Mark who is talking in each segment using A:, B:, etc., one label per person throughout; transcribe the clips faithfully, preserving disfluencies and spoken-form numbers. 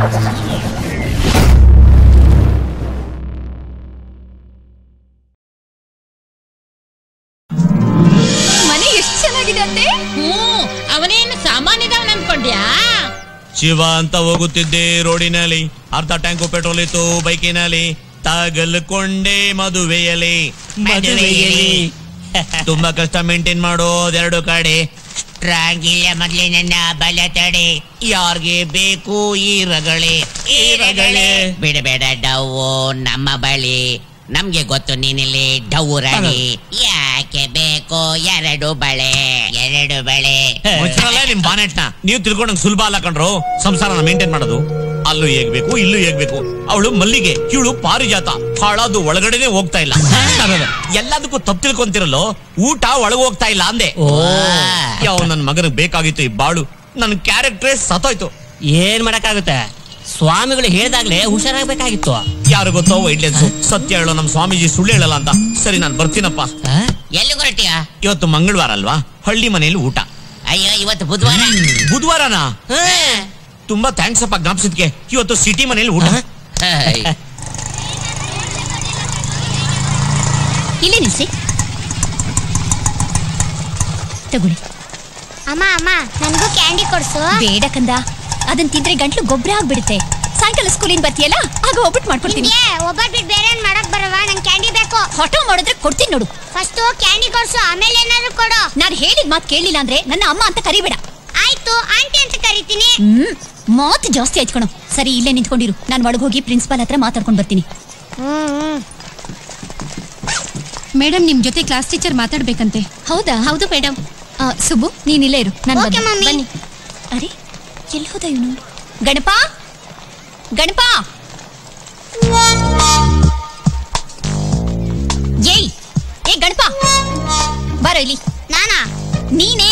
A: ಮನೆ ಎಷ್ಟು ಚೆನ್ನಾಗಿದೆ ಅಂತೆ.
B: ಹ್ಮ್ ಅವನೇನು ಸಾಮಾನ್ಯದವನ್ ಅನ್ಕೊಂಡ್ಯಾ?
C: ಶಿವ ಅಂತ ಹೋಗುತ್ತಿದ್ದೆ ರೋಡಿನಲ್ಲಿ, ಅರ್ಧ ಟ್ಯಾಂಕು ಪೆಟ್ರೋಲ್ ಇತ್ತು ಬೈಕಿನಲ್ಲಿ, ತಗಲ್ಕೊಂಡೆ ಮದುವೆಯಲ್ಲಿ ಮದುವೆಯಲ್ಲಿ ತುಂಬಾ ಕಷ್ಟ ಮೇಂಟೈನ್ ಮಾಡೋದೆರಡು ಕಡೆ, ಸ್ಟ್ರಾಂಗ್ ಇಲ್ಲ ಮೊದ್ಲೇ ನನ್ನ ಬಲ ತಡೆ, ಯಾರ್ಗೆ ಬೇಕು ಈ ರಗಳೆ ಈ ರಗಳೆ,
D: ಬಿಡಬೇಡ ಡವ್ವು ನಮ್ಮ ಬಳಿ, ನಮ್ಗೆ ಗೊತ್ತು ನೀನಿಲ್ಲಿ ಡವ್ವು ರಾಣಿ, ಯಾಕೆ ಬೇಕು ಎರಡು ಬಳೆ ಎರಡು ಬಳೆ.
C: ನಿಮ್ ಬಾನೆಟ್ನ ನೀವು ತಿಳ್ಕೊಂಡಂಗ್ ಸುಲಭ ಅಲ್ಲ ಕಣ್ರು ಸಂಸಾರನ ಮೇಂಟೈನ್ ಮಾಡೋದು. ಅಲ್ಲೂ ಹೇಗ್ಬೇಕು ಇಲ್ಲೂ ಹೇಗ್ಬೇಕು. ಅವಳು ಮಲ್ಲಿಗೆ, ಇವಳು ಪಾರಿಜಾತ, ಹಾಳಾದು ಒಳಗಡೆನೆ ಹೋಗ್ತಾ ಇಲ್ಲ. ಎಲ್ಲದಕ್ಕೂ ತಪ್ಪು ತಿಳ್ಕೊಂತಿರಲ್ಲೋ, ಊಟ ಒಳಗ ಹೋಗ್ತಾ ಇಲ್ಲ ಅಂದೆ. ಯಾವ ನನ್ ಮಗನಿಗೆ ಬೇಕಾಗಿತ್ತು ಈ ಬಾಳು, ನನ್ ಕ್ಯಾರೆಕ್ಟ್ರೇ ಸತ್ತೋಯ್ತು.
E: ಏನ್ ಮಾಡಕ್ಕಾಗುತ್ತೆ, ಸ್ವಾಮಿಗಳು ಹೇಳ್ದಾಗ್ಲೇ ಹುಷಾರಾಗ್ಬೇಕಾಗಿತ್ತು.
C: ಯಾರು ಗೊತ್ತೋ ವೈಡ್ಲೆನ್ಸ್, ಸತ್ಯ ಹೇಳೋ ನಮ್ ಸ್ವಾಮೀಜಿ ಸುಳ್ಳು ಹೇಳಲ್ಲ ಅಂತ. ಸರಿ ನಾನ್ ಬರ್ತೀನಪ್ಪ.
D: ಎಲ್ಲಿ ಹೊರಟಿಯ?
C: ಇವತ್ತು ಮಂಗಳವಾರ ಅಲ್ವಾ, ಹಳ್ಳಿ ಮನೆಯಲ್ಲಿ ಊಟ.
D: ಅಯ್ಯೋ ಇವತ್ತು ಬುಧವಾರ.
C: ಬುಧವಾರನಾ? ತುಂಬಾ ಥ್ಯಾಂಕ್ಸ್ ಅಪ್ಪ ಜ್ಞಾಪಿಸಿದ್ಕೆ. ಇವತ್ತು ಸಿಟಿ ಮನೇಲಿ ಊಟ.
A: ಇಲ್ಲಿ ನಿಲ್ಸಿ, ತಗೊಳ್ಳಿ.
F: ಅಮ್ಮ ಅಮ್ಮ ನನ್ಗೂ ಕ್ಯಾಂಡಿ ಕೊಡ್ಸು.
A: ಬೇಡ ಕಂದ, ಅದನ್ನ ತಿಂದ್ರೆ ಗಂಟ್ಲು ಗೊಬ್ಬರ ಆಗ್ಬಿಡುತ್ತೆ. ಸಾಯಂಕಾಲ ಸ್ಕೂಲಿಂದ ಬರ್ತೀಯಲ್ಲ, ಆಗ ಒಬ್ಬಟ್ಟು ಮಾಡ್ಕೊಡ್ತೀನಿ.
F: ಒಬ್ಬಟ್ಟು ಬಿಟ್ಟು ಬೇರೆ ಏನ್ ಮಾಡಕ್ ಬರವಾ? ನಂಗೆ ಕ್ಯಾಂಡಿ ಬೇಕು.
A: ಹೊಟ್ಟೆ ಮಾಡಿದ್ರೆ ಕೊಡ್ತೀನಿ ನೋಡು.
F: ಫಸ್ಟ್ ಕ್ಯಾಂಡಿ ಕೊಡ್ಸು, ಆಮೇಲೆ ಏನಾದ್ರು ಕೊಡು.
A: ನಾನು ಹೇಳಿದ ಮಾತು ಕೇಳಿಲ್ಲ ಅಂದ್ರೆ ನನ್ನ ಅಮ್ಮ ಅಂತ ಕರಿಬೇಡ.
F: ಆಯ್ತು, ಆಂಟಿ ಅಂತ ಕರಿತೀನಿ.
A: ಹ್ಮ್ ಮಾತು ಜಾಸ್ತಿ ಆಯ್ತು ಕಣೋ. ಸರಿ ಇಲ್ಲೇ ನಿಂತ್ಕೊಂಡಿರು, ನಾನು ಒಳಗೆ ಹೋಗಿ ಪ್ರಿನ್ಸಿಪಾಲ್ ಹತ್ರ ಮಾತಾಡ್ಕೊಂಡು ಬರ್ತೀನಿ.
G: ಮೇಡಮ್ ನಿಮ್ ಜೊತೆ ಕ್ಲಾಸ್ ಟೀಚರ್ ಮಾತಾಡ್ಬೇಕಂತೆ.
A: ಹೌದಾ?
G: ಹೌದು ಮೇಡಮ್.
A: ಸುಬ್ಬು ನೀನ್ ಇಲ್ಲೇ ಇರು, ನಾನು
F: ಓಕೆ ಮಮ್ಮಿ.
A: ಬನ್ನಿ. ಅರೆ ಎಲ್ಲಿ ಹೋದ ಇವನು? ಗಣಪ ಗಣಪ ಏಯ್ ಏ ಗಣಪ ಬಾರೋ ಇಲ್ಲಿ.
F: ನಾನಾ?
A: ನೀನೇ.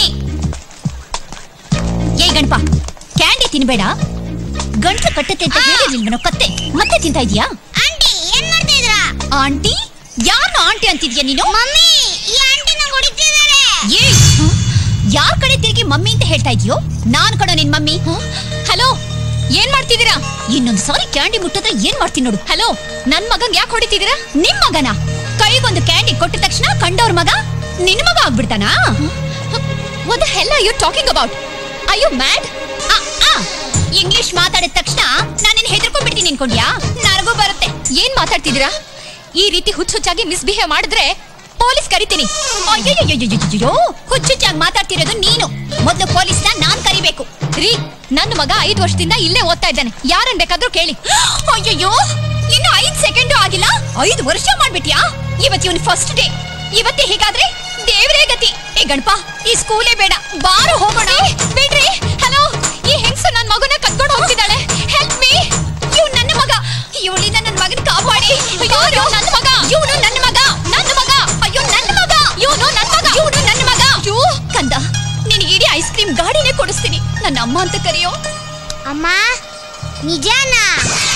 A: ಏಯ್ ಗಣಪ, ಕ್ಯಾಂಡಿ ತಿನ್ಬೇಡ, ಗಂಟ್ಲು ಕಟ್ಟತ್ತೆ ಅಂತ ಹೇಳಿರ್ಲಿಲ್ವನೋ ಕತ್ತೆ, ಮತ್ತೆ ತಿಂತಾ ಇದೀಯಾ?
F: ಆಂಟಿ ಏನ್ ಮಾಡ್ತಾ ಇದ್ರಾ?
A: ಆಂಟಿ? ಯಾರನ್ನ ಆಂಟಿ ಅಂತಿದ್ಯಾ ನೀನು?
F: ಮಮ್ಮಿ, ಈ ಆಂಟಿ ನಂಗೆ ಹೊಡಿತಿದ್ದಾರೆ.
A: ಏಯ್ ಯಾರ್ ಕಡೆ ತಿರುಗಿ ಮಮ್ಮಿ ಅಂತ ಹೇಳ್ತಾ ಇದೀಯೋ? ನಾನ್ ಕಣೋ ನಿನ್ ಮಮ್ಮಿ. ಹಲೋ, ಏನ್ ಮಾಡ್ತಿದ್ದೀರಾ? ಇನ್ನೊಂದ್ ಸಾರಿ ಕ್ಯಾಂಡಿ ಮುಟ್ಟಿದ್ರೆ ಏನ್ ಮಾಡ್ತೀನಿ ನೋಡು. ಹಲೋ, ನನ್ ಮಗಂಗ್ ಯಾಕೆ ಹೊಡಿತಿದ್ದೀರಾ? ನಿಮ್ ಮಗನ ಕೈಗೊಂದು ಕ್ಯಾಂಡಿ ಕೊಟ್ಟ ತಕ್ಷಣ ಕಂಡವ್ರ ಮಗ ನಿನ್ ಮಗ ಆಗ್ಬಿಡ್ತಾನಾ? What the hell are you talking about? Are you mad? English ಮಾತಾಡಿದ ತಕ್ಷಣ ನಾನೇನ್ ಹೆದರ್ಕೊಂಡ್ಬಿಡ್ತೀನಿ ಅನ್ಕೊಂಡ್ಯಾ? ನನಗೂ ಬರುತ್ತೆ. ಏನ್ ಮಾತಾಡ್ತಿದ್ದೀರಾ? ಈ ರೀತಿ ಹುಚ್ಚು ಹುಚ್ಚಾಗಿ ಮಿಸ್ಬಿಹೇವ್ ಮಾಡಿದ್ರೆ ಪೊಲೀಸ್ ಕರಿತೀನಿ. ಅಯ್ಯೋ, ಹುಚ್ಚುಚ್ಚಾಗಿ ಮಾತಾಡ್ತಿರೋದು ನೀನು. ಮೊದಲು ಪೊಲೀಸ್ನ ನಾನ್ ಕರಿಬೇಕು. ರೀ, ನನ್ನ ಮಗ ಐದು ವರ್ಷದಿಂದ ಇಲ್ಲೇ ಓದ್ತಾ ಇದ್ದಾನೆ, ಯಾರನ್ ಬೇಕಾದ್ರೂ ಕೇಳಿ. ಅಯ್ಯಯ್ಯೋ, ಇನ್ನು ಐದ್ ಸೆಕೆಂಡು ಆಗಿಲ್ಲ, ಐದು ವರ್ಷ ಮಾಡ್ಬಿಟ್ಯಾ? ಇವತ್ತು ಇವನ್ ಫಸ್ಟ್ ಡೇ. ಇವತ್ತೇ ಹೀಗಾದ್ರೆ ದೇವ್ರೇ ಗತಿ. ಏ ಗಣಪ, ಈ ಸ್ಕೂಲೇ ಬೇಡ, ಬಾರು ಹೋಗೋಣ. ಬಿಡ್ರಿ. ಹಲೋ, ಈ ಹೆಂಗ್ಸು ನನ್ ಮಗನ ಕತ್ಕೊಂಡು ಹೋಗ್ತಿದ್ದಾಳೆ. Help me. ಇವ್ ನನ್ನ ಮಗ, ಇವಳಿಂದ ನನ್ನ ಮಗನ ಕಾಪಾಡಿ. ಅಯ್ಯೋ ನನ್ನ ಮಗ, ಇವನು ನನ್ನ ಮಗ, ನನ್ನ ಮಗ. ಅಯ್ಯೋ ನನ್ನ ಮಗ, ಇವನು ನನ್ನ ಮಗ, ಇವನು ನನ್ನ ಮಗ. ಅಯ್ಯೋ ಕಂದ, ನಿನಗೆ ಇಡೀ ಐಸ್ ಕ್ರೀಮ್ ಗಾಡಿನೇ ಕೊಡಿಸ್ತೀನಿ. ನನ್ನ ಅಮ್ಮ ಅಂತ ಕರೆಯೋ.
F: ಅಮ್ಮ ನಿಜಾನಾ?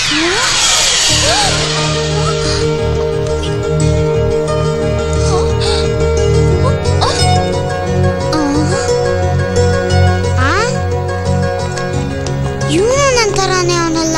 F: ಇವನು ನಂತರಾನೇ ಅವನಲ್ಲ.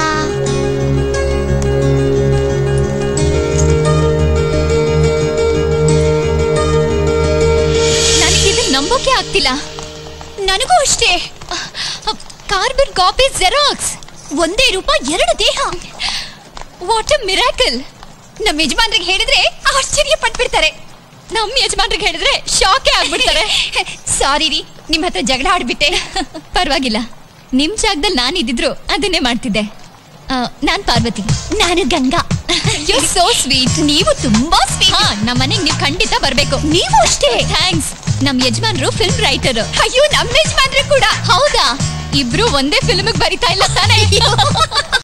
A: ನನಗಿದು ನಂಬೋಕೆ ಆಗ್ತಿಲ್ಲ. ನನಗೂ ಅಷ್ಟೇ. ಕಾರ್ಬನ್ ಕಾಪಿ ಜೆರಾಕ್ಸ್, ಒಂದೇ ರೂಪ ಎರಡು ದೇಹ. What a miracle. ನಮ್ಮ ಯಜಮಾನ್ರಿಗೆ ಹೇಳಿದ್ರೆ ಆಶ್ಚರ್ಯ ಪಟ್ಬಿಡ್ತಾರೆ, ನಮ್ಮ ಯಜಮಾನ್ರಿಗೆ ಹೇಳಿದ್ರೆ ಶಾಕೇ ಆಗ್ಬಿಡ್ತಾರೆ. ಸಾರಿ ರೀ, ನಿಮ್ ಹತ್ರ ಜಗಳ ಆಡ್ಬಿಟ್ಟೆ. ಪರವಾಗಿಲ್ಲ, ನಿಮ್ ಜಾಗದಲ್ಲಿ ನಾನು ಇದ್ದಿದ್ರು ಅದನ್ನೇ ಮಾಡ್ತಿದ್ದೆ. ನಾನ್ ಪಾರ್ವತಿ. ನಾನು ಗಂಗಾ. You so sweet. ನೀವು ತುಂಬಾ ಸ್ವೀಟ್. ನಮ್ಮ ಮನೆಗೆ ನೀವು ಖಂಡಿತ ಬರ್ಬೇಕು. ನೀವು ಅಷ್ಟೇ. ಥ್ಯಾಂಕ್ಸ್. ನಮ್ ಯಜಮಾನ್ರು ಫಿಲ್ಮ್ ರೈಟರ್. ಅಯ್ಯೋ, ನಮ್ಮ ಯಜಮಾನ್ರು ಕೂಡ. ಹೌದಾ? ಇಬ್ರು ಒಂದೇ ಫಿಲ್ಮ್ ಬರಿತಾ ಇಲ್ಲ ತಾನೇ?